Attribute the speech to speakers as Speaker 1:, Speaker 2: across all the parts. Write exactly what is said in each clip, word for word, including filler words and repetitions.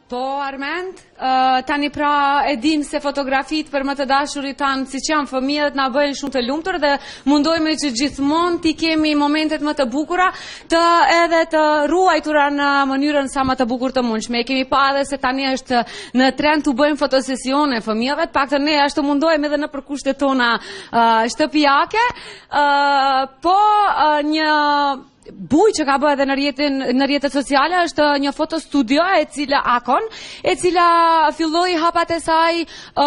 Speaker 1: Po, Armend, uh, tani pra e dim se fotografit për më të dashurit tanë, si që janë fëmijët, na bëjnë shumë të lumtur dhe mundojme që gjithmonë ti kemi momentet më të bukura të edhe të ruajtura në mënyrën sa më të bukur të mundshme. E kemi pa edhe se tani është në trend të bëjmë fotosesione fëmijëve, të pak të ne ashtë të mundojme edhe në përkushtet tona uh, shtëpijake, uh, po uh, një buj që ka bë edhe në rjetin, në rjetet sociale është një fotostudio e cila Akon, e cila filloi hapat e saj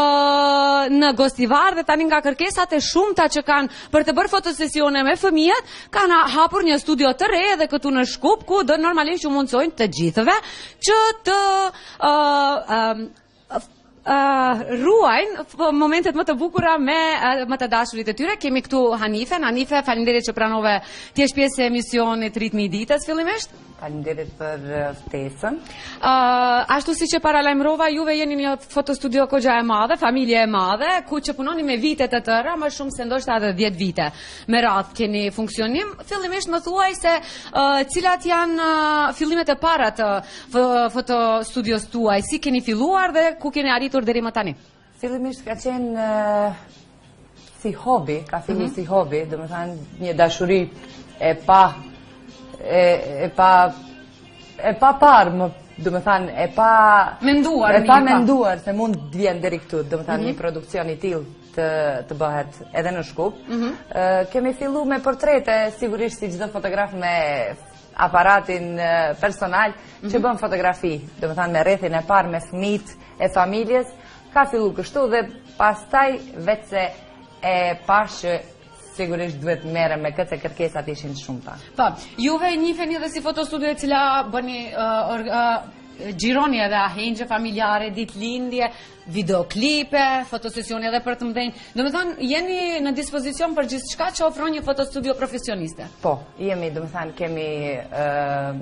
Speaker 1: uh, në Gostivar dhe tani nga kërkesat e shumta që kanë për të bërë fotosesione me fëmijët, kanë hapur një studio të re edhe këtu në Shkup, ku do normalisht që mundsojnë të gjithëve që të uh, um, Uh, ruajnë momentet më të bukura me uh, më të dashurit e tyre. Kemi këtu Hanifen. Hanife, faleminderit që pranove ti jesh pjesë e emisionit Ritmi i ditës fillimisht.
Speaker 2: Faleminderit për ftesën.
Speaker 1: Uh, ashtu si që paralajmërova, juve jeni një fotostudio kogja e madhe, familje e madhe, ku që punoni me vite të tëra, më shumë se ndoshta edhe dhjetë vite me radhë keni funksionim. Fillimisht më thuaj se uh, cilat janë uh, fillimet e para të fotostudios tuaj, si keni filluar dhe ku keni arritur deri më tani?
Speaker 2: Fillimisht ka qenë uh, si hobi, ka fillu mm-hmm. si hobi, dhe më thënë një dashuri e pa e, e pa e pa parë, më do të thënë e pa
Speaker 1: menduar,
Speaker 2: e pa menduar se mund të vjen deri këtu, do të thënë mm-hmm. një produksion i tillë të të bëhet edhe në Shkup. Mm-hmm. uh, kemi filluar me portrete, sigurisht si çdo fotograf me aparatin uh, personal mm-hmm. që bën fotografi, do të thënë me rrethin e parë me fëmijët e familjes, ka filluar kështu dhe pastaj vetë se e pashë sigurisht duhet merre me këtë se kërkesat ishin shumëta.
Speaker 1: Po, juve njiheni edhe si fotostudio e cila bëni uh, or, uh, gjironi edhe ahengje familjare, ditëlindje, videoklipe, fotosesione edhe për të mëdhenj. Do të thonë, jeni në dispozicion për gjithçka që ofron një fotostudio profesioniste.
Speaker 2: Po, jemi, do të thënë, kemi uh,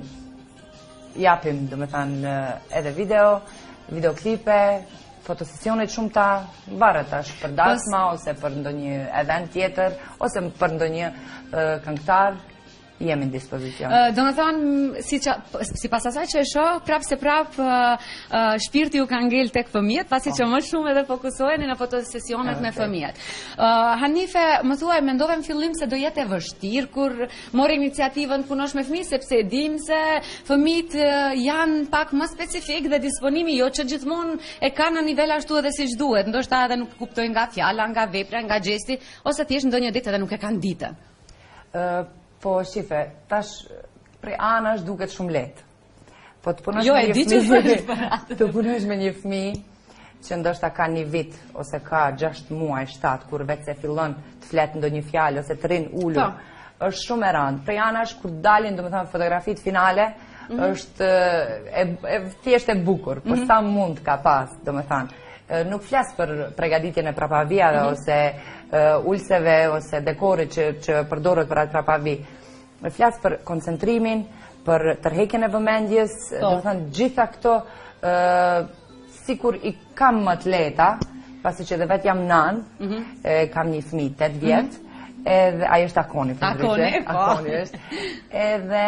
Speaker 2: japim, do të thënë, uh, edhe video, videoklipe, fotosesionet shumë ta varet tash për dasma ose për ndonjë event tjetër ose për ndonjë uh, këngëtar, jemi në dispozicion.
Speaker 1: Uh, do të thonë, si, si pas asaj që e shoh, prap se prap uh, uh, shpirti ju ka ngel tek fëmijët, pasi oh. që më shumë edhe fokusoheni në fotosesionet okay. me fëmijët. Uh, Hanife, më thuaj, mendove në fillim se do jetë e vështirë kur mori iniciativën të punosh me fëmijë, sepse e dim se fëmijët uh, janë pak më specifik dhe disponimi jo që gjithmonë e kanë në nivel ashtu edhe siç duhet. Ndoshta edhe nuk kuptojnë nga fjala, nga vepra, nga gjesti, ose thjesht ndonjë ditë edhe nuk e kanë ditë.
Speaker 2: Uh, Po, shife, tash prej anash duket shumë lehtë. Po të punosh
Speaker 1: jo,
Speaker 2: me një
Speaker 1: fëmijë,
Speaker 2: të punosh me një fëmijë që ndoshta ka një vit ose ka gjashtë muaj, shtatë, kur vetë se fillon të flet ndonjë fjalë ose të rinë ulur, është shumë e rëndë. Prej anash kur dalin, domethënë, fotografitë finale, mm-hmm. është e, e thjesht e bukur, por mm-hmm. sa mund ka pas, domethënë. Nuk flas për përgatitjen e prapavijave mm-hmm. ose uh, ulseve ose dekorit që, që përdoret për atë prapavi. Flas për koncentrimin, për tërheqjen e vëmendjes, oh. do të thënë gjitha këto uh, sikur i kam më të lehta, pasi që dhe vetë jam nan, mm-hmm. e, kam një fëmijë tetë vjet, mm-hmm. edhe ai është Akoni,
Speaker 1: Akoni, po.
Speaker 2: Akoni është. Edhe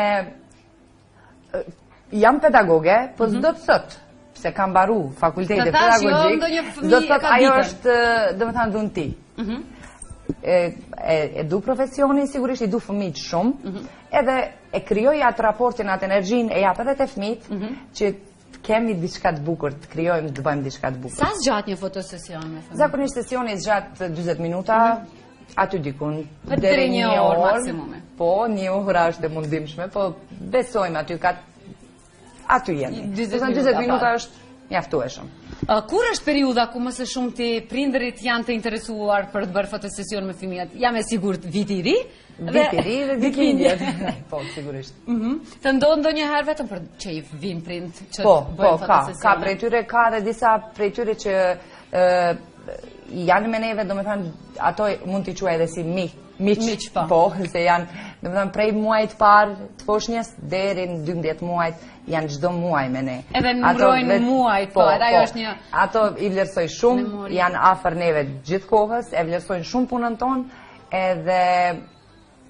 Speaker 2: uh, jam pedagoge, po s'do të thotë se kam mbaru fakultetin pedagogjik, do të thotë ajo është, domethënë, dhunti. Mhm. E, e, e du profesionin, sigurisht i du fëmijët shumë, mm-hmm. edhe e krijoj atë raportin, atë energjinë, e jap edhe te fëmijët, mm-hmm. që kemi diçka të bukur, të krijojmë, të bëjmë diçka të bukur.
Speaker 1: Sa zgjat një fotosesion me fëmijë?
Speaker 2: Zakonisht sesioni zgjat dyzet minuta, mm-hmm. aty dikun
Speaker 1: deri një orë maksimumi.
Speaker 2: Po, një orë është e mundimshme, po besojmë aty ka aty jemi. dyzet minuta është mjaftueshëm.
Speaker 1: Uh, kur është periudha ku më së shumti prindërit janë të interesuar për të bërë fotosesion me fëmijët? Jam e sigurt viti i ri?
Speaker 2: Viti i ri dhe ditëlindjet. Po, sigurisht.
Speaker 1: Mhm. Të ndodh ndonjëherë vetëm për që i vin prind që
Speaker 2: po,
Speaker 1: të bëjnë
Speaker 2: po,
Speaker 1: fotosesion?
Speaker 2: Po, ka prej tyre, ka dhe disa prej tyre që uh, janë me neve, do me thënë, ato mund t'i quaj edhe si mi, miq,
Speaker 1: miq po.
Speaker 2: Po, se janë, do me thënë, prej muajt parë të foshnjës deri në dymbëdhjetë muajt, janë çdo muaj me ne.
Speaker 1: Edhe numërojnë muajt, po, edhe ajo është një...
Speaker 2: Ato i vlerësoj shumë, memori. Janë afër neve gjithë kohës, e vlerësojnë shumë punën tonë, edhe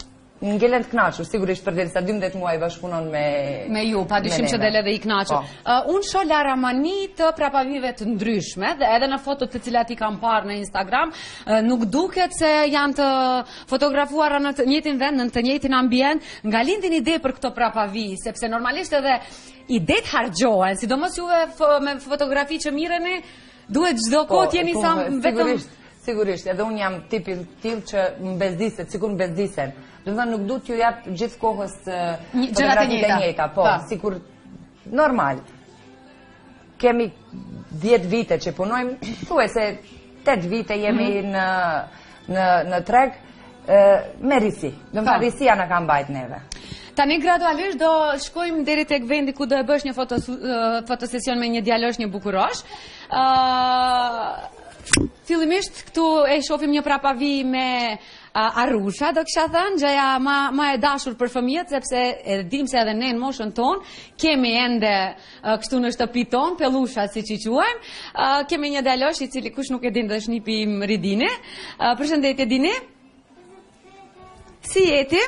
Speaker 2: ngelen të knaqur, sigurisht për derisa dymbëdhjetë muaj bashkëpunon me
Speaker 1: me ju, padyshim që del edhe i knaqur. Uh, unë shoh laramani të prapavive të ndryshme dhe edhe në fotot të cilat i kam parë në Instagram, uh, nuk duket se janë të fotografuara në të njëjtin vend, në të njëjtin ambient. Nga lindin ide për këto prapavi, sepse normalisht edhe idet hargjohen, sidomos juve me fotografi që mireni, duhet çdo kohë të jeni sa vetëm.
Speaker 2: Sigurisht, edhe unë jam tipi tillë që më bezdiset, sikur më bezdisen. Do të thënë nuk du t'ju jap gjithë kohës fotografitë e njëjta, po, sikur normal. Kemi dhjetë vite që punojmë, thuaj se tetë vite jemi në në në treg me risi. Do të thënë risia na ka mbajt neve.
Speaker 1: Tani gradualisht do shkojmë deri tek vendi ku do e bësh një fotosesion me një djalosh, një bukurosh. Fillimisht këtu e shohim një prapavi me arrusha, do kisha thënë, gjëja ma e dashur për fëmijët, sepse e dim se edhe ne në moshën tonë kemi ende kështu në shtëpi tonë, pellusha siç i quajmë. Kemi një djalosh i cili kush nuk e din dhe shnipi im Ridini. Përshëndetje Dini. Si jeti?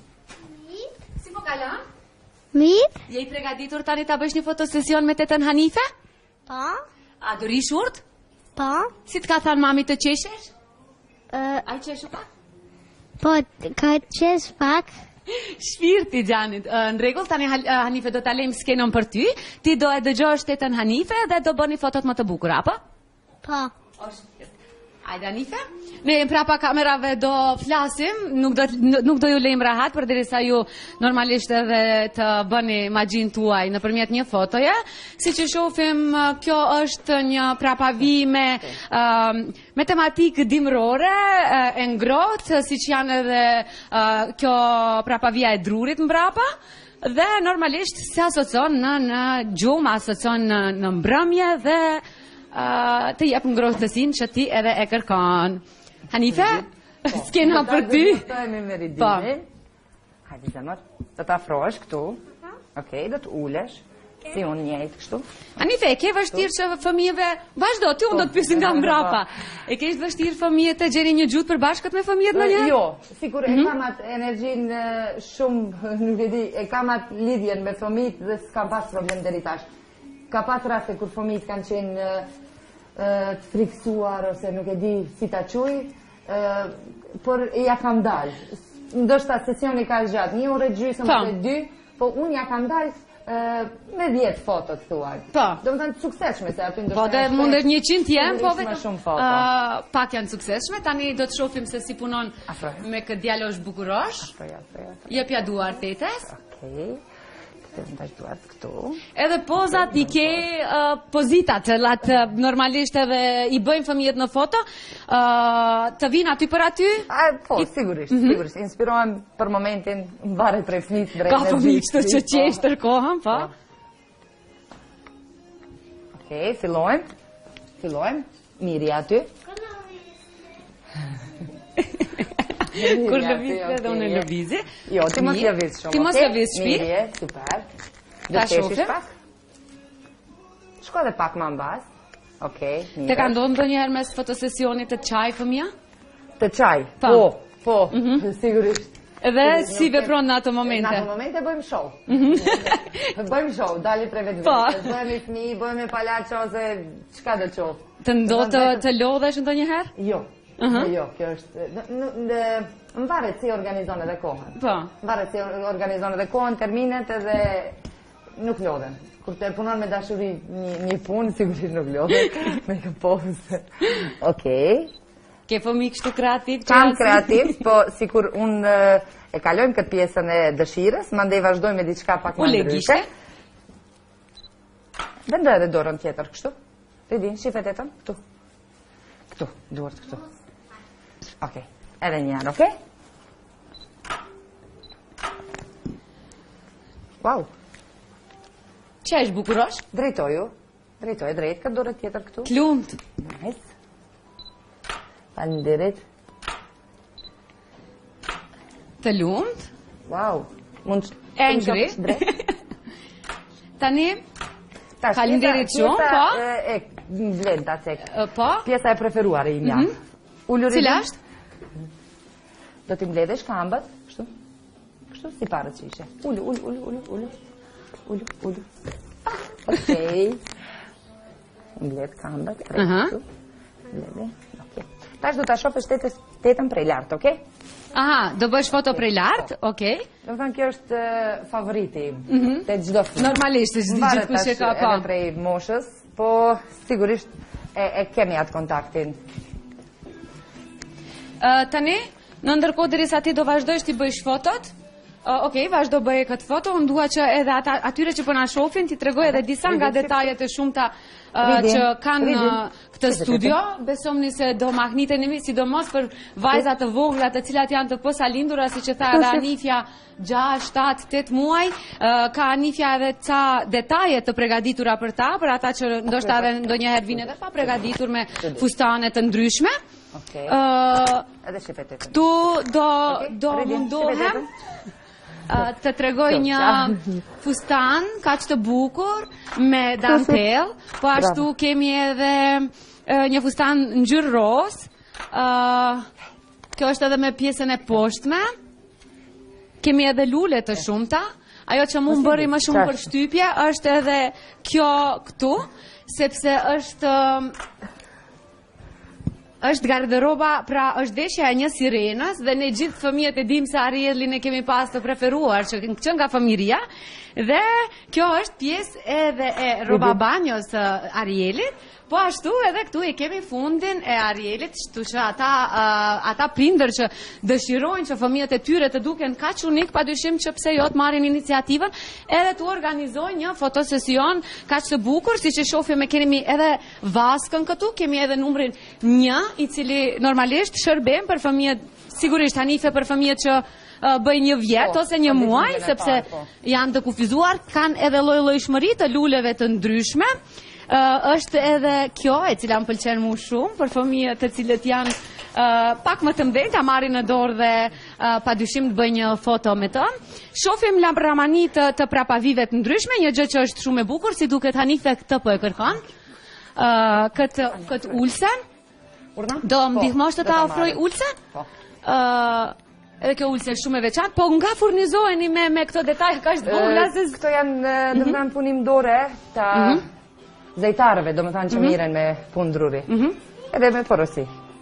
Speaker 1: Si po kalon?
Speaker 3: Mirë.
Speaker 1: Je i përgatitur tani ta bësh një fotosesion me tetën Hanife?
Speaker 3: Po.
Speaker 1: A do rish urt?
Speaker 3: Po.
Speaker 1: Si të ka thënë mami të qeshesh?
Speaker 3: Uh,
Speaker 1: A i qeshu pak?
Speaker 3: po, ka qesh pak.
Speaker 1: Shpirti Gjanit. Në rregull, tani Hanife do ta lejmë skenën për ty. Ti do e dëgjosh tetën Hanife dhe do bëni fotot më të bukura, apo?
Speaker 3: Po.
Speaker 1: Ajde Hanife. Ne prapa kamerave do flasim, nuk do, nuk do ju lejmë rahat, për derisa ju normalisht edhe të bëni magjin tuaj në përmjet një fotoje. Si që shofim, kjo është një prapavi me, uh, me tematikë dimrore, uh, e ngrohtë, si që janë edhe uh, kjo prapavia e drurit mbrapa. Dhe normalisht se asocion në, në gjumë, asocion në, në mbrëmje dhe Uh, të jep ngrohtësinë që ti edhe e kërkon. Hanife, skena për ty.
Speaker 2: Do të me Ridinin. Hajde zemër, do të afrohesh këtu. Okej, do të ulesh. Si unë njëjtë kështu.
Speaker 1: Hanife, e ke vështirë që fëmijëve, vazhdo, ti unë do të pyesin nga mbrapa. E ke vështirë fëmijët të gjeni një gjutë përbashkët me fëmijët në një?
Speaker 2: Jo, sikur e kam atë energjinë shumë, nuk e di, e kam atë lidhjen me fëmijët dhe s'kam pas problem deri tash. Ka pas raste kur fëmijët kanë qenë të friksuar ose nuk e di si ta quj, por ja kam dalë. Ndoshta sesioni ka zgjat një orë gjysmë ose dy, po unë ja kam dalë me dhjetë foto të thuaj.
Speaker 1: Po.
Speaker 2: Do të thënë suksesshme se aty ndoshta.
Speaker 1: Po dhe mundet njëqind t'jem, po
Speaker 2: vetëm shumë foto.
Speaker 1: Pak janë suksesshme. Tani do të shohim se si punon me këtë djalosh bukurosh. Jepja duart tetes.
Speaker 2: Okej. Këtu.
Speaker 1: Edhe pozat i ke uh, pozitat, lat, normalisht edhe i bëjmë fëmijët në foto, uh, të vinë aty për aty?
Speaker 2: A, po, I... sigurisht, mm -hmm. sigurisht. Inspirohem për momentin, varet prej fëmijës drejt
Speaker 1: në gjithë. Ka fëmijë kështu që qesh tërkohën, po?
Speaker 2: Okej, fillojmë. Fillojmë. Miri aty.
Speaker 1: Kur lëvizë dhe unë lëvizë.
Speaker 2: Jo, ti mos lëviz shumë.
Speaker 1: Ti mos lëviz shpi.
Speaker 2: Mirje, super. Do të shesh pak. Shko dhe pak më mbas. Okej, mirë.
Speaker 1: Te ka ndodhur ndonjëherë mes fotosesionit të çaj fëmia?
Speaker 2: Të çaj. Po, po, sigurisht.
Speaker 1: Edhe si vepron në ato momente?
Speaker 2: Në ato momente bëjmë show. Bëjmë show, dali prej vetë. Bëjmë fëmijë, bëjmë palaço ose çka do të qoftë.
Speaker 1: Të ndodhë të lodhesh ndonjëherë?
Speaker 2: Jo. Jo, kjo është... Më varet si organizon edhe kohën.
Speaker 1: Po.
Speaker 2: Më varet si organizon edhe kohën, terminet edhe nuk lodhen. Kur të punon me dashuri një punë, sigurisht nuk lodhen. Me këposë. Okej.
Speaker 1: Ke fëmijë kështu kreativ?
Speaker 2: Kam kreativ, po sikur unë e kalojmë këtë pjesën e dëshirës, mandej vazhdojmë me diçka pak më ndryshe. Vendoj edhe dorën tjetër kështu. Të din, shifet e tëmë, këtu. Këtu, duart këtu. Okej, edhe njërë, okej? Wow.
Speaker 1: Që është bukurosh?
Speaker 2: Drejtoju, drejtoj, drejt, këtë dorët tjetër këtu.
Speaker 1: T'lumt.
Speaker 2: Nice. Faleminderit.
Speaker 1: Të lumt.
Speaker 2: Wow. Mund
Speaker 1: e ngri. Tani, faleminderit shumë, po?
Speaker 2: E vlen ta cek.
Speaker 1: Po?
Speaker 2: Pjesa e preferuar e imja.
Speaker 1: Cila është?
Speaker 2: Do t'i mbledhesh këmbët, kështu? Kështu si parët që ishe. Ullu, ullu, ullu, ullu, ullu. Ullu, ullu. Okej. Mbledh këmbët, krejtë. Mbledhe, okej. Tash do të shofësh tetën prej lartë, okej?
Speaker 1: Aha, do bësh foto prej lartë, okej.
Speaker 2: Do të thënë kjo është favoriti im, te gjdo fëmijë.
Speaker 1: Normalisht, gjithë kush e ka pa.
Speaker 2: Edhe prej moshës, po sigurisht e kemi atë kontaktin.
Speaker 1: Tani, në ndërkohë derisa ti do vazhdojsh ti bëjsh fotot, okej, vazhdo bëje këtë foto, unë dua që edhe atyre që po na shohin, ti tregoj edhe disa nga detajet e shumta që kanë këtë studio. Besomni se do mahniteni, sidomos për vajzat të vogla të cilat janë të posalindura, siç e tha edhe Anifja, gjashtë, shtatë, tetë muaj, ka Anifja edhe ca detaje të përgatitura për ta, për ata që ndoshta edhe ndonjëherë vinë edhe pa përgatitur me fustane të ndryshme. Këtu do mundohem të tregoj një fustan kaq të bukur me dantel, po ashtu kemi edhe një fustan ngjyrë roz. Kjo është edhe me pjesën e poshtme. Kemi edhe lule të shumta. Ajo që mu më bëri më shumë për shtypje është edhe kjo këtu, sepse është është garderoba, pra është deshja e një sirenës, dhe ne gjithë fëmijët e dim se Arielin e kemi pas të preferuar që që nga fëmiria, dhe kjo është pjesë edhe e roba banjos Arielit, po ashtu edhe këtu e kemi fundin e Arielit, shtu që ata, uh, ata prindër që dëshirojnë që fëmijët e tyre të duken kaq unik, pa dyshim që pse jo të marrin iniciativën, edhe të organizojnë një fotosesion kaq të bukur, si që shofim e kemi edhe vaskën këtu, kemi edhe numrin një, i cili normalisht shërben për fëmijët, sigurisht Hanife për fëmijët që uh, bëjnë një vjet ose një muaj, sepse janë të kufizuar, kanë edhe lloj-llojshmëri të luleve të ndryshme. Uh, është edhe kjo e cila më pëlqen mu shumë për fëmijët të cilët janë uh, pak më të mëdhenj, ta marrin në dorë dhe uh, pa dyshim të bëjnë një foto me të. Shohim lambramani të, të prapavive të ndryshme, një gjë që është shumë e bukur, si duket Hanife këtë po e kërkon. Uh, këtë këtë ulsen. Do më ndihmosh të ta ofroj ulsen? Po. Uh, edhe kjo ulse shumë e veçantë, po nga furnizoheni me me këto detaje kaq të vogla se
Speaker 2: këto janë do të thënë punim dore ta zejtarëve, do më thanë që miren me punë druri, edhe me porosi.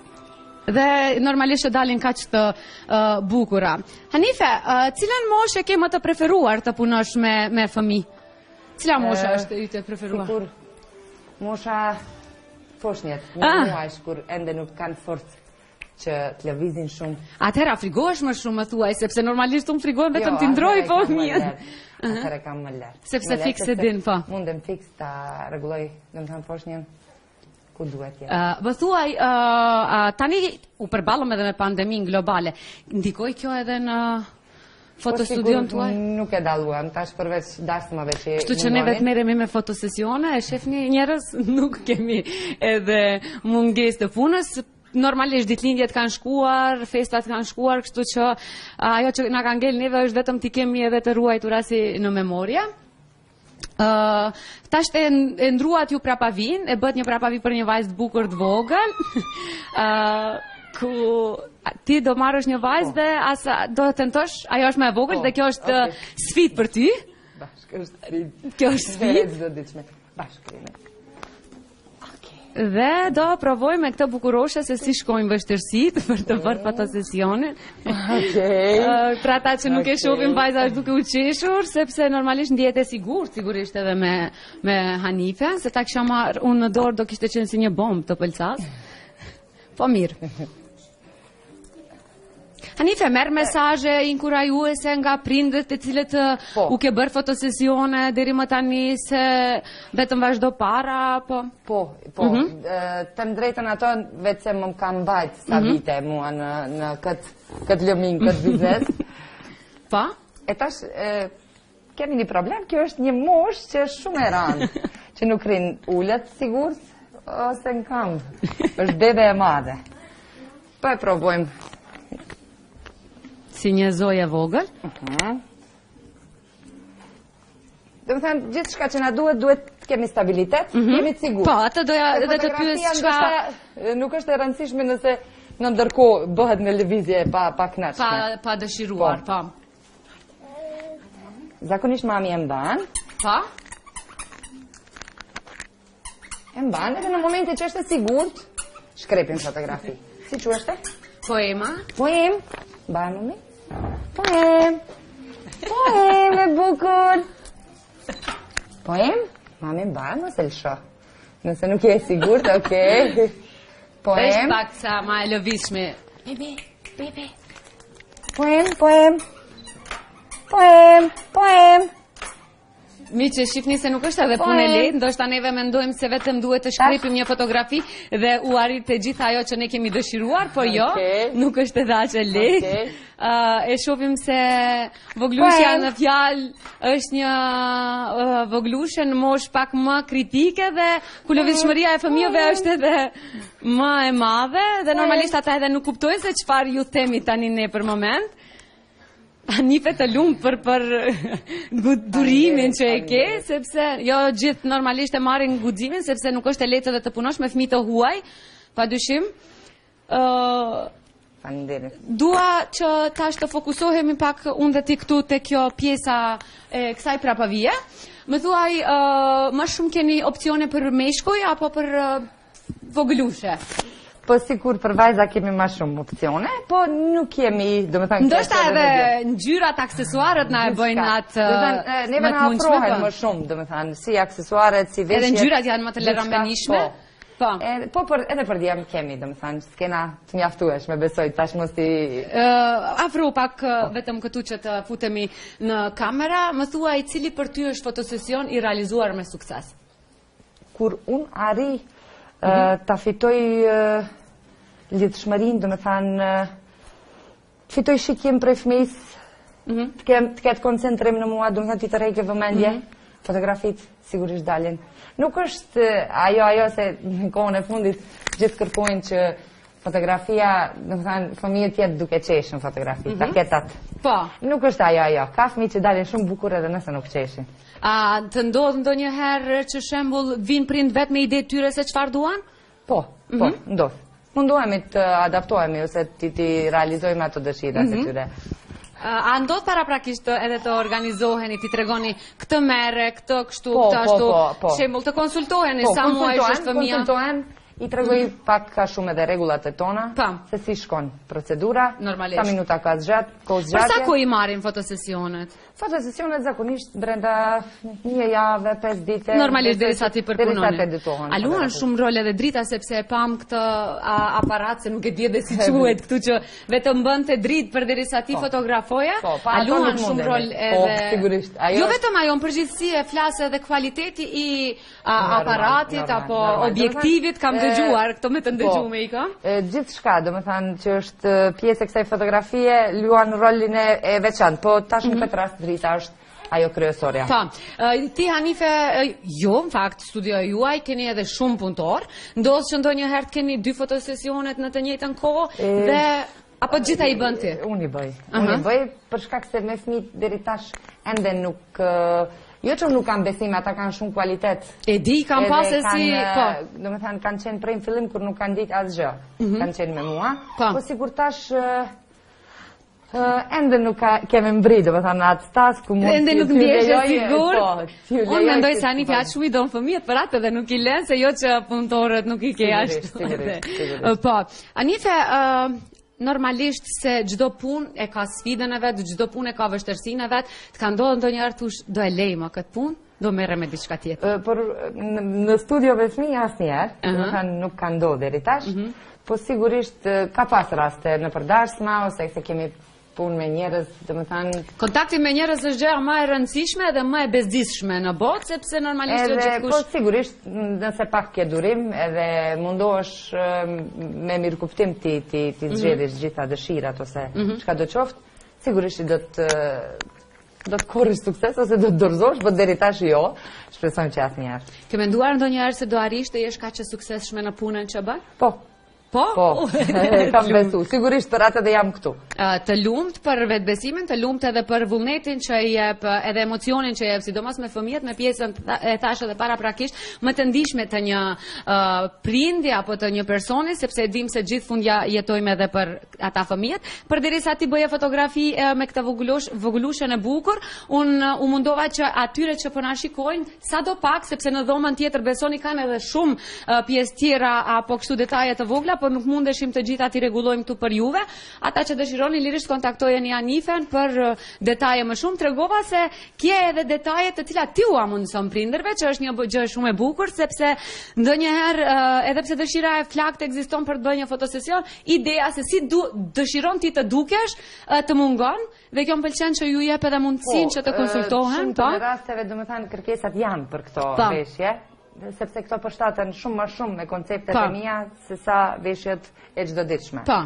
Speaker 1: Dhe normalisht të dalin kaq të bukura. Hanife, cilën moshë ke më të preferuar të punosh me fëmijë? Cila mosha është e të preferuar?
Speaker 2: Sikur mosha foshnjet, një muajsh, kur ende nuk kanë forcë që të lëvizin shumë.
Speaker 1: Atëherë frigohesh më shumë, më thuaj, sepse normalisht unë frigohem vetëm t'i ndroj fëmijën.
Speaker 2: Atëherë kam më lërë.
Speaker 1: Sepse fiks e din, po.
Speaker 2: Mundem fiks ta rregulloj, do të thënë foshnjën ku duhet jetë.
Speaker 1: Më thuaj, tani u përballëm edhe me pandemin globale. Ndikoi kjo edhe në fotostudion tuaj?
Speaker 2: Nuk e dalluam, tash përveç dasmave që
Speaker 1: kështu që ne vetë merremi me fotosesione, e shefni njerëz, nuk kemi edhe mungesë të punës. Normalisht ditëlindjet kanë shkuar, festat kanë shkuar, kështu që ajo që na ka ngel neve është vetëm t'i kemi edhe të ruajtura si në memoria. Uh, tash e, e ndruat ju prapavin, e bët një prapavi për një vajzë të bukur të vogël, uh, ku ti do marrësh një vajzë dhe asa, do të tentosh, ajo është më e vogël dhe kjo është okay. Sfidë për ty.
Speaker 2: Bashkë është sfidë.
Speaker 1: Kjo është sfidë.
Speaker 2: Bashkë.
Speaker 1: Dhe do provoj me këtë bukuroshe se si shkojnë vështërsitë për të bërë fotosesionin.
Speaker 2: Okej.
Speaker 1: Uh, pra ta që nuk e shohim vajza është duke u qeshur, sepse normalisht ndihet e sigurt, sigurisht edhe me, me Hanife, se ta kisha marrë unë në dorë do kishte qenë si një bombë të pëlcas. Po mirë. Hanife, merr mesazhe inkurajuese nga prindërit të cilët po. U ke bërë fotosesione deri më tani se vetëm vazhdo para, po?
Speaker 2: Po, po. Mm -hmm. e, të më drejtën ato vetë se më kam mbajt sa mm -hmm. vite mua në, në këtë kët lëmin, këtë biznes.
Speaker 1: Pa?
Speaker 2: E tash, e, kemi një problem, kjo është një mosh që është shumë e ranë, që nuk rinë ullët, sigur, ose në kam. është bebe e madhe. Po e provojmë.
Speaker 1: Si një zoje vogël.
Speaker 2: Uh-huh. Dhe më thënë, gjithë shka që na duhet, duhet të kemi stabilitet, uh -huh. kemi të sigur.
Speaker 1: Po, atë doja edhe të pyes çka...
Speaker 2: Nuk është e rëndësishme nëse në ndërkohë bëhet në lëvizje pa, pa knaqshme.
Speaker 1: Pa, pa dëshiruar, po.
Speaker 2: Zakonisht mami e mban.
Speaker 1: Pa?
Speaker 2: E mban edhe në momente që është e sigurt, shkrepin fotografi. Si që është?
Speaker 1: Poema?
Speaker 2: Poem. Mbaj mami? Poem. Poem e bukur. Poem? Mami mbaj më se lësho. Nëse nuk je e sigurt, okej. Poem.
Speaker 1: Është pak sa ma e lëvishme.
Speaker 2: Bebe, bebe. Poem, poem. Poem, poem.
Speaker 1: Mi që shifni se nuk është edhe punë e lehtë, ndoshta neve mendojmë se vetëm duhet të shkrepim një fotografi dhe u arrit të gjitha ajo që ne kemi dëshiruar, por jo, nuk është edhe aq e lehtë. E shohim se voglushja në fjalë është një voglushe në moshë pak më kritike dhe kulëvizshmëria e fëmijëve është edhe më e madhe dhe normalisht ata edhe nuk kuptojnë se çfarë ju themi tani ne për moment. Anife të lumë për për durimin që e ke, sepse jo gjithë normalisht e marrin guximin, sepse nuk është e lehtë edhe të punosh me fëmijë të huaj, padyshim.
Speaker 2: Faleminderit.
Speaker 1: Dua që tash të fokusohemi pak unë dhe ti këtu te kjo pjesa e kësaj prapavie. Më thuaj, më shumë keni opcione për meshkuj apo për voglushe?
Speaker 2: Po sikur për vajza kemi ma shumë opcione, po nuk kemi, do me thënë...
Speaker 1: Ndoshta edhe ngjyrat, aksesuarët na e bëjnë atë
Speaker 2: neve na afrohen më shumë, do me thënë, si aksesuarët, si veshjet...
Speaker 1: Edhe ngjyrat janë më të lëramenishme?
Speaker 2: Po, po edhe për djemë kemi, do me thënë, s'kena të mjaftuesh, me besoj, tash mos ti...
Speaker 1: Afro pak vetëm këtu që të futemi në kamera, më thua i cili për ty është fotosesion i realizuar me sukses?
Speaker 2: Kur unë arri ta fitoj lidhshmërinë, do me thanë, të fitoj shikim prej fëmijës, të ketë koncentrim në mua, do me thanë ti të rejke vëmendje, fotografit sigurisht dalin. Nuk është ajo, ajo se në kohën e fundit gjithë kërkojnë që fotografia, do me thanë, fëmijët jetë duke qeshën fotografi, ta ketat.
Speaker 1: Po.
Speaker 2: Nuk është ajo, ajo. Ka fëmijë që dalin shumë bukur edhe nëse nuk qeshin.
Speaker 1: A të ndodhë ndonjëherë që shembull vinë prind vetë me ide tyre se çfarë duan?
Speaker 2: Po, po, ndodhë. Mundohemi të adaptohemi ose ti ti realizojmë ato dëshirat e tyre.
Speaker 1: A ndodhë paraprakisht edhe të organizoheni, ti tregoni këtë mere, këtë kështu, këtë ashtu, shembull të konsultoheni sa muaj është fëmia?
Speaker 2: Po, konsultohen, i tregoj pak ka shumë edhe rregullat e tona, se si shkon procedura, sa minuta ka zgjat, kohë zgjatje.
Speaker 1: Për sa kohë i marrin fotosesionet?
Speaker 2: Fotosesionet zakonisht brenda një jave, pesë dite.
Speaker 1: Normalisht derisa ti përpunoni.
Speaker 2: editohen.
Speaker 1: A luan shumë rol edhe drita sepse e pam këtë aparat se nuk e di edhe si quhet këtu që vetëm bënte dritë përderisa ti fotografoje? A luan shumë rol edhe? Jo vetëm ajo, në përgjithësi e flas edhe kvaliteti i aparatit apo objektivit, kam dëgjuar, këto me të ndëgjume i kam?
Speaker 2: Gjithë shka, do me thanë që është pjesë e kësaj fotografie, luan rolin e veçantë, po tash në këtë rast drita është ajo kryesorja.
Speaker 1: Pa, ti Hanife, jo, në fakt, studio juaj, keni edhe shumë punëtor, ndodhë që ndonjëherë keni dy fotosesionet në të njëjtën kohë, dhe apo gjitha i bën ti?
Speaker 2: Unë i bëj. Unë i bëj, për shkak se me fëmijët deri tash ende nuk... Jo që nuk kanë besim, ata kanë shumë kualitet.
Speaker 1: E di, kanë pasë si...
Speaker 2: Do me thënë, kanë qenë prej në fillim, kur nuk kanë ditë asgjë. Kanë qenë me mua. Po si kur tash... Ende nuk kemi mbri, do me thënë, atë tas, ku mund...
Speaker 1: Ende nuk ndjeshe sigur. Unë mendoj se ani fjatë shumë i donë fëmijët për atë dhe nuk i lenë, se jo që punëtorët nuk i ke ashtu. Po, Anife... Normalisht se gjdo pun e ka sfidën e vetë, gjdo pun e ka vështërsin e vetë, të ka ndodhë ndonjëherë thush, do e lejma këtë pun, do mere me diçka tjetër.
Speaker 2: Por në studiove fëmijë asë njerë, nuk ka ndodhë deri tash, po sigurisht ka pas raste në përdarsma, ose se kemi pun me njerëz, dhe më thanë...
Speaker 1: Kontakti me njerëz është gjëra më e rëndësishme dhe më e bezdisshme në botë, sepse normalisht jo gjithkush...
Speaker 2: Po sigurisht, nëse pak ke durim, edhe mundohesh me mirë kuptim ti zgjedhish gjitha dëshirat, ose çka do qoftë, sigurisht do të do të korrish sukses, ose do të dorëzosh, po deri tash jo, shpresojmë që asnjëherë.
Speaker 1: Ke menduar ndonjëherë se do arrish të jesh kaq e suksesshme në punën që bën?
Speaker 2: Po.
Speaker 1: Po?
Speaker 2: Po, kam besu. Sigurisht për atë dhe jam këtu.
Speaker 1: Të lumt për vetbesimin, të lumt edhe për vullnetin që i jep, edhe emocionin që i jep, sidomos me fëmijët, me pjesën e thashë dhe paraprakisht më të ndihshme të një uh, prindi apo të një personi, sepse e dim se gjithë fundja jetojmë edhe për ata fëmijët. Përderisa ti bëje fotografi uh, me këtë vogulushën e bukur, un uh, u mundova që atyre që po na shikojnë, sadopak, sepse në dhomën tjetër besoni kanë edhe shumë uh, pjesë tjera apo kështu detaje të vogla, por nuk mundeshim të gjitha t'i rregullojmë këtu për juve. Ata që dëshironi lirisht kontaktojeni Hanifen për uh, detaje më shumë. Tregova se kje edhe detaje të cilat ti u mundson prindërve, që është një gjë shumë e bukur, sepse ndonjëherë uh, edhe pse dëshira e flakt ekziston për të bërë një fotosesion, ideja se si du, dëshiron ti të dukesh uh, të mungon, dhe kjo më pëlqen që ju jep edhe mundësinë
Speaker 2: po,
Speaker 1: që të konsultohen.
Speaker 2: Shumë të rasteve, domethënë, kërkesat janë për këto veshje, sepse këto përshtaten shumë më shumë me konceptet e mia se sa veshjet e çdoditshme.
Speaker 1: Po.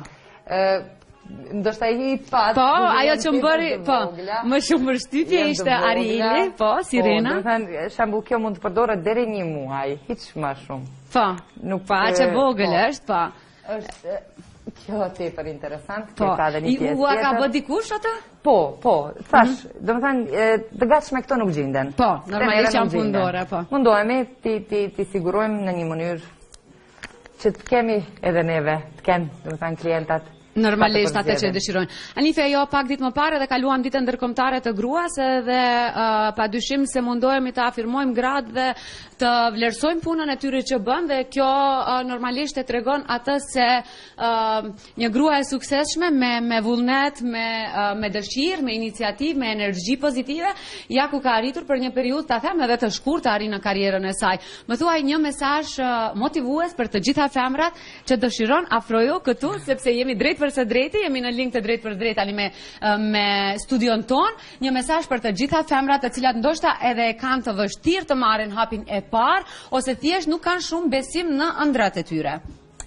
Speaker 2: Ndoshta i pas.
Speaker 1: Po, ajo që më bëri, po, më shumë përshtypje ishte Arieli, po, Sirena.
Speaker 2: Po, domethënë, shembull, kjo mund të përdoret deri një muaj, hiç më shumë.
Speaker 1: Po. Nuk pa që vogël është, po.
Speaker 2: Është kjo tepër interesant,
Speaker 1: po.
Speaker 2: Ka edhe një pjesë tjetër.
Speaker 1: U ka bë dikush atë?
Speaker 2: Po, po, thash, domethënë, të gatshme këto nuk gjenden.
Speaker 1: Po, normalisht janë fundore, po.
Speaker 2: Mundohemi ti ti ti sigurojmë në një mënyrë që të kemi edhe neve, të kemë, domethënë, klientat
Speaker 1: normalisht atë që dëshirojnë. Hanife, jo pak ditë më parë dhe kaluam ditën ndërkombëtare të gruas dhe uh, padyshim se mundohemi të afirmojmë gratë dhe të vlerësojmë punën e tyre që bën, dhe kjo uh, normalisht e tregon atë se uh, një grua e suksesshme me me vullnet, me uh, me dëshirë, me iniciativë, me energji pozitive, ja ku ka arritur për një periudhë, ta them edhe të shkurtë, arrin në karrierën e saj. Më thuaj një mesazh uh, motivues për të gjitha femrat që dëshiron afroju këtu, sepse jemi drejt së drejti, jemi në link të drejt për drejt tani me, me studion ton, një mesazh për të gjitha femrat të cilat ndoshta edhe kanë të vështirë të marrin hapin e parë, ose thjesht nuk kanë shumë besim në ëndrat e tyre.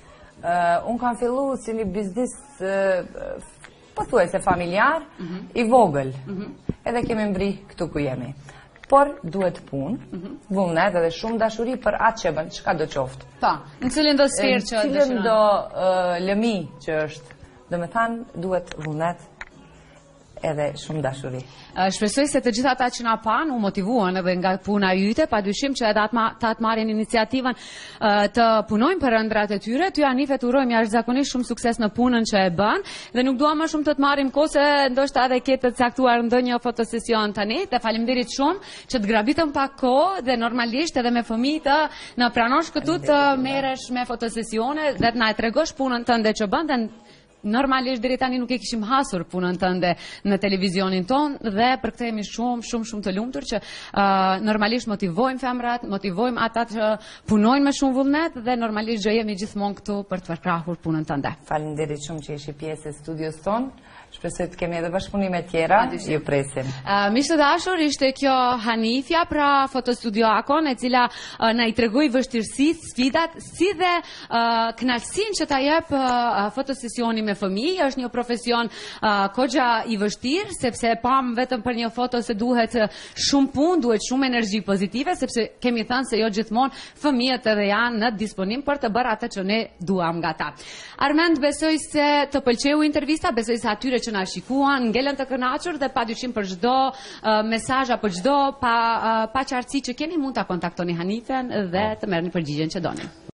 Speaker 2: Uh, unë kam fillu si një biznis uh, pothuajse familjar, mm -hmm. i vogël, mm -hmm. edhe kemi mbri këtu ku jemi. Por duhet punë, mm -hmm. vullnet edhe shumë dashuri për atë që bën, çka do qoftë.
Speaker 1: Pa, në cilin do sferë që
Speaker 2: dëshiron. Në cilin do uh, lëmi që është. Dhe me thanë, duhet vullnet edhe shumë dashuri.
Speaker 1: Shpresoj se të gjitha ata që na pan u motivuan edhe nga puna yte, padyshim që edhe ata të marrin iniciativën të punojnë për ëndrat e tyre. Ty Hanife të urojmë jashtëzakonisht shumë sukses në punën që e bën, dhe nuk dua më shumë të të marrim kohë se ndoshta edhe ke të caktuar ndonjë fotosesion tani. Të faleminderit shumë që të grabitëm pak kohë dhe normalisht edhe me fëmijë të na pranosh këtu të merresh me fotosesione dhe të na tregosh punën tënde që bën. Normalisht deri tani nuk e kishim hasur punën tënde në televizionin ton, dhe për këtë jemi shumë shumë shumë të lumtur që uh, normalisht motivojmë femrat, motivojmë ata që punojnë me shumë vullnet, dhe normalisht gjë jemi gjithmonë këtu për të përkrahur punën tënde.
Speaker 2: Faleminderit shumë që ishi pjesë e studios ton. Shpresoj të kemi edhe bashkëpunime tjera, ju presim.
Speaker 1: Uh, Miq të dashur, ishte kjo Hanifja, pra fotostudio Akon, e cila uh, na i tregoi vështirësitë, sfidat, si dhe uh, kënaqësinë që ta jep uh, fotosesioni me fëmijë. Është një profesion uh, kogja i vështirë, sepse pam vetëm për një foto se duhet shumë punë, duhet shumë energji pozitive, sepse kemi thënë se jo gjithmonë fëmijët edhe janë në disponim për të bërë atë që ne duam nga ta. Armend, besoj se të pëlqeu intervista, besoj se atyre që na shikuan ngelen të kënaqur, dhe padyshim për çdo uh, mesazh apo çdo pa uh, pa qartësi që keni mund ta kontaktoni Hanifen dhe të merrni përgjigjen që doni.